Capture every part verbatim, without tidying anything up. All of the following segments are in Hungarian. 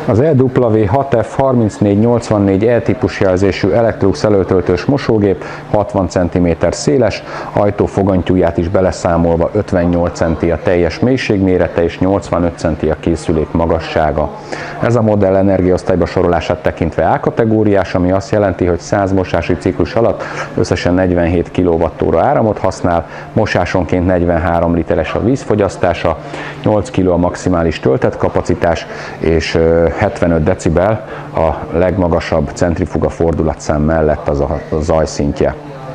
Az E W hat F harmincnégy nyolcvannégy E típus jelzésű Electrolux előtöltős mosógép hatvan centiméter széles, ajtófogantyúját is beleszámolva ötvennyolc centiméter a teljes mélységmérete és nyolcvanöt centiméter a készülék magassága. Ez a modell energiaosztályba sorolását tekintve A kategóriás, ami azt jelenti, hogy száz mosási ciklus alatt összesen negyvenhét kilovattóra áramot használ, mosásonként negyvenhárom literes a vízfogyasztása, nyolc kiló a maximális töltett kapacitás, és hetvenöt decibel a legmagasabb centrifuga fordulatszám mellett az a zajszintje.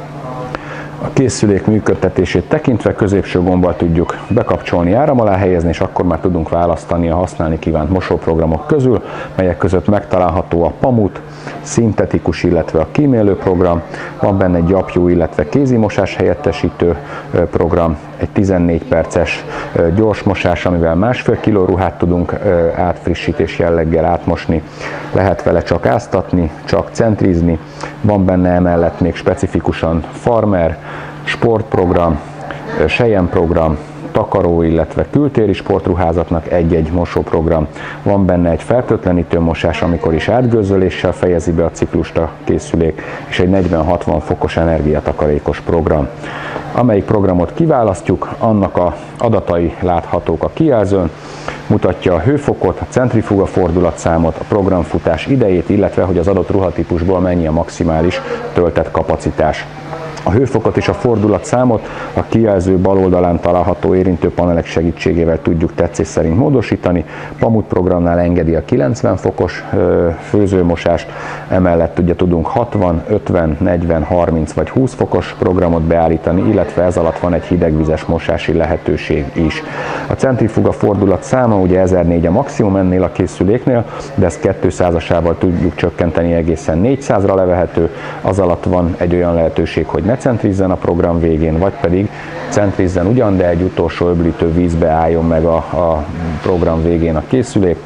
A készülék működtetését tekintve középső gombbal tudjuk bekapcsolni, áram alá helyezni, és akkor már tudunk választani a használni kívánt mosóprogramok közül, melyek között megtalálható a Pamut, szintetikus, illetve a kímélő program, van benne egy gyapjú, illetve kézimosás helyettesítő program, egy tizennégy perces gyors mosás, amivel másfél kiló ruhát tudunk átfrissítés jelleggel átmosni, lehet vele csak áztatni, csak centrizni, van benne emellett még specifikusan farmer, sportprogram, selyemprogram, takaró, illetve kültéri sportruházatnak egy-egy mosóprogram. Van benne egy fertőtlenítő mosás, amikor is átgőzöléssel fejezi be a ciklust a készülék, és egy negyven-hatvan fokos energiatakarékos program. Amelyik programot kiválasztjuk, annak a adatai láthatók a kijelzőn, mutatja a hőfokot, a centrifuga fordulatszámot, a programfutás idejét, illetve hogy az adott ruhatípusból mennyi a maximális töltett kapacitás. A hőfokot és a fordulatszámot a kijelző bal oldalán található érintőpanelek segítségével tudjuk tetszés szerint módosítani. Pamut programnál engedi a kilencven fokos főzőmosást, emellett ugye tudunk hatvan, ötven, negyven, harminc vagy húsz fokos programot beállítani, illetve ez alatt van egy hidegvizes mosási lehetőség is. A centrifuga fordulatszáma ugye ezernégy a maximum ennél a készüléknél, de ezt kétszázasával tudjuk csökkenteni egészen négyszázra levehető, az alatt van egy olyan lehetőség, hogy ne centrizzen a program végén, vagy pedig centrizzen ugyan, de egy utolsó öblítő vízbe álljon meg a, a program végén a készülék,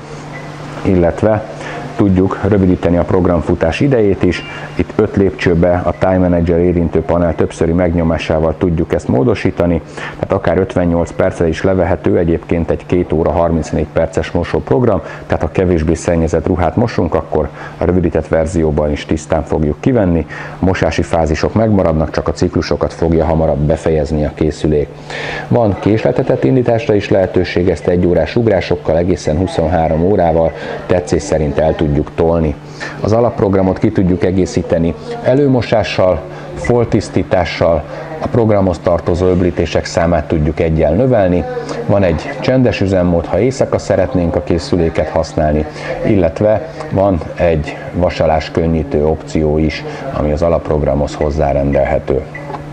illetve tudjuk rövidíteni a programfutás idejét is. Itt öt lépcsőbe a Time Manager érintő panel többszöri megnyomásával tudjuk ezt módosítani, tehát akár ötvennyolc percre is levehető, egyébként egy két óra harmincnégy perces mosóprogram, tehát ha kevésbé szennyezett ruhát mosunk, akkor a rövidített verzióban is tisztán fogjuk kivenni. A mosási fázisok megmaradnak, csak a ciklusokat fogja hamarabb befejezni a készülék. Van késletetett indításra is lehetőség, ezt egy órás ugrásokkal egészen huszonhárom órával tetszés szerint el tudjuk tolni. Az alapprogramot ki tudjuk egészíteni előmosással, foltisztítással, a programhoz tartozó öblítések számát tudjuk eggyel növelni, van egy csendes üzemmód, ha éjszaka szeretnénk a készüléket használni, illetve van egy vasalás könnyítő opció is, ami az alapprogramhoz hozzárendelhető.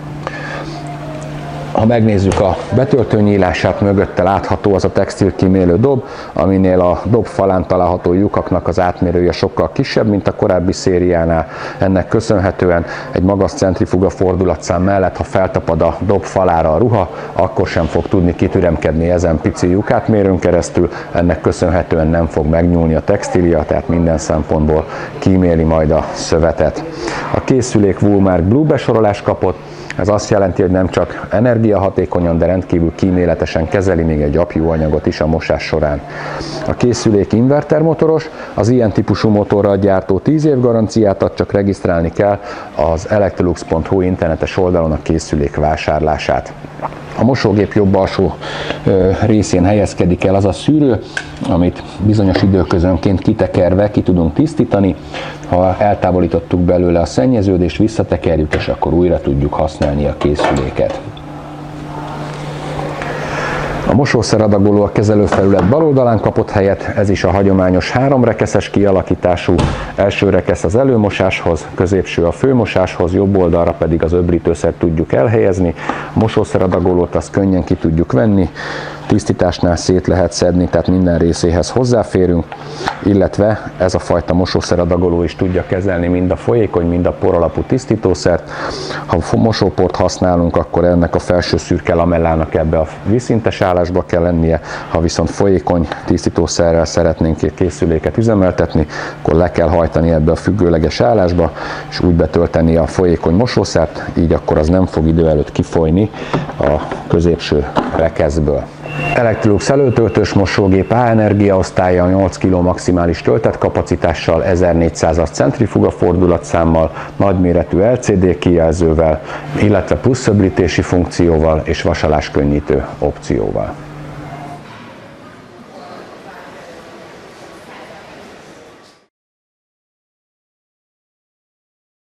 Ha megnézzük a betöltő nyílását, mögötte látható az a textilkímélő dob, aminél a dob falán található lyukaknak az átmérője sokkal kisebb, mint a korábbi szériánál. Ennek köszönhetően egy magas centrifuga fordulatszám mellett, ha feltapad a dob falára a ruha, akkor sem fog tudni kitüremkedni ezen pici lyukátmérőn keresztül, ennek köszönhetően nem fog megnyúlni a textília, tehát minden szempontból kíméli majd a szövetet. A készülék Woolmark Blue besorolást kapott. Ez azt jelenti, hogy nem csak energiahatékonyan, de rendkívül kíméletesen kezeli még egy apjóanyagot is a mosás során. A készülék invertermotoros, az ilyen típusú motorral gyártó tíz év garanciát ad, csak regisztrálni kell az electrolux pont hu internetes oldalon a készülék vásárlását. A mosógép jobb alsó részén helyezkedik el az a szűrő, amit bizonyos időközönként kitekerve ki tudunk tisztítani. Ha eltávolítottuk belőle a szennyeződést, visszatekerjük, és akkor újra tudjuk használni a készüléket. A mosószeradagoló a kezelőfelület bal oldalán kapott helyet, ez is a hagyományos háromrekeszes kialakítású, első rekesz az előmosáshoz, középső a főmosáshoz, jobb oldalra pedig az öblítőszert tudjuk elhelyezni. A mosószeradagolót azt könnyen ki tudjuk venni, tisztításnál szét lehet szedni, tehát minden részéhez hozzáférünk, illetve ez a fajta mosószeradagoló is tudja kezelni mind a folyékony, mind a por alapú tisztítószert. Ha mosóport használunk, akkor ennek a felső szürke lamellának ebbe a vízszintes állásba kell lennie, ha viszont folyékony tisztítószerrel szeretnénk készüléket üzemeltetni, akkor le kell hajtani ebbe a függőleges állásba, és úgy betölteni a folyékony mosószert, így akkor az nem fog idő előtt kifolyni a középső rekeszből. Electrolux előtöltős mosógép A energiaosztálya nyolc kiló maximális töltett kapacitással, ezernégyszáz watt centrifuga fordulatszámmal, nagyméretű el cé dé kijelzővel, illetve plusz öblítési funkcióval és vasaláskönnyítő opcióval.